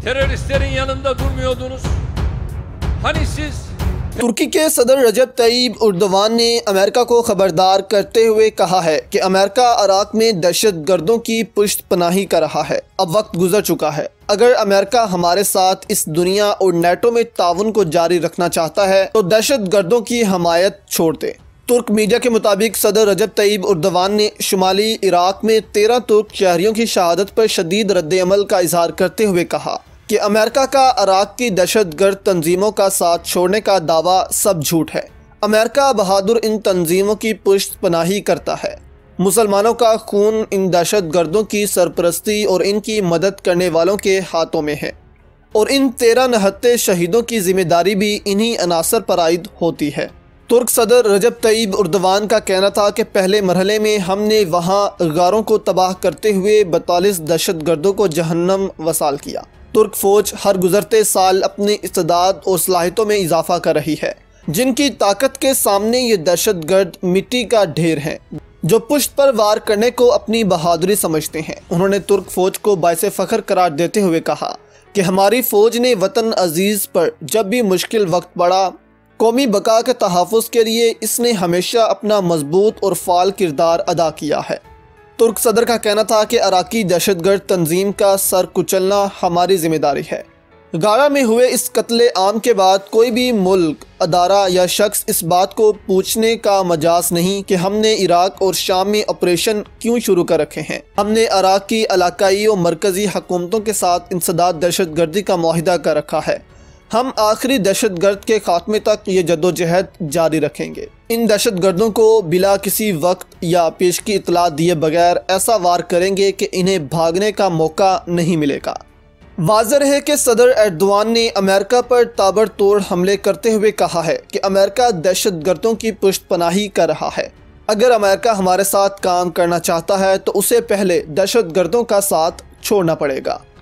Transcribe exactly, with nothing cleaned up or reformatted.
Teröristlerin yanında durmuyordunuz. Hani siz तुर्की के सदर रजब तय्यब Erdogan ने अमेरिका को खबरदार करते हुए कहा है कि अमेरिका इराक में दहशत गर्दों की पुष्ट पनाही कर रहा है। अब वक्त गुजर चुका है। अगर अमेरिका हमारे साथ इस दुनिया और नेटो में ताउन को जारी रखना चाहता है तो दहशत गर्दों की हमायत छोड़ दे। तुर्क मीडिया के मुताबिक सदर रजब तय्यब उर्दवान ने शुमाली इराक में तेरह तुर्क शहरियों की शहादत पर शदीद रद्द-ए-अमल का इजहार करते हुए कहा कि अमेरिका का इराक की दहशत गर्द तंजीमों का साथ छोड़ने का दावा सब झूठ है। अमेरिका बहादुर इन तंजीमों की पुष्ट पनाही करता है। मुसलमानों का खून इन दहशत गर्दों की सरपरस्ती और इनकी मदद करने वालों के हाथों में है और इन तेरह नहत्ते शहीदों की जिम्मेदारी भी इन्हीं अनासर पर आयद होती है। तुर्क सदर रजब तय्यब उर्दवान का कहना था कि पहले मरहले में हमने वहाँ गारों को तबाह करते हुए बतालीस दहशत गर्दों को जहन्नम वसाल किया। तुर्क फौज हर गुजरते साल अपनी इस्तेदाद और सलाहियतों में इजाफा कर रही है, जिनकी ताकत के सामने ये दहशत गर्द मिट्टी का ढेर हैं जो पुष्ट पर वार करने को अपनी बहादुरी समझते हैं। उन्होंने तुर्क फौज को बाइसे फ़ख्र करार देते हुए कहा कि हमारी फ़ौज ने वतन अजीज़ पर जब भी मुश्किल वक्त पड़ा, कौमी बका के तहफ़्फ़ुज़ के लिए इसने हमेशा अपना मजबूत और फ़ाल किरदार अदा किया है। तुर्क सदर का कहना था कि इराकी दहशतगर्द तंजीम का सर कुचलना हमारी जिम्मेदारी है। गारा में हुए इस कत्ले आम के बाद कोई भी मुल्क, अदारा या शख्स इस बात को पूछने का मजाज नहीं कि हमने इराक और शाम में ऑपरेशन क्यों शुरू कर रखे हैं। हमने इराक की इलाकाई और मरकज़ी हुकूमतों के साथ इंसदाद दहशत गर्दी का मुआहिदा कर रखा है। हम आखिरी दहशत गर्द के खात्मे तक ये जद्दोजहद जारी रखेंगे। इन दहशत गर्दों को बिला किसी वक्त या पेश की इतला दिए बगैर ऐसा वार करेंगे कि इन्हें भागने का मौका नहीं मिलेगा। वाज़ेह है कि सदर एर्दोआन ने अमेरिका पर ताबड़तोड़ हमले करते हुए कहा है कि अमेरिका दहशत गर्दों की पुष्ट पनाही कर रहा है। अगर अमेरिका हमारे साथ काम करना चाहता है तो उसे पहले दहशत गर्दों का साथ छोड़ना पड़ेगा।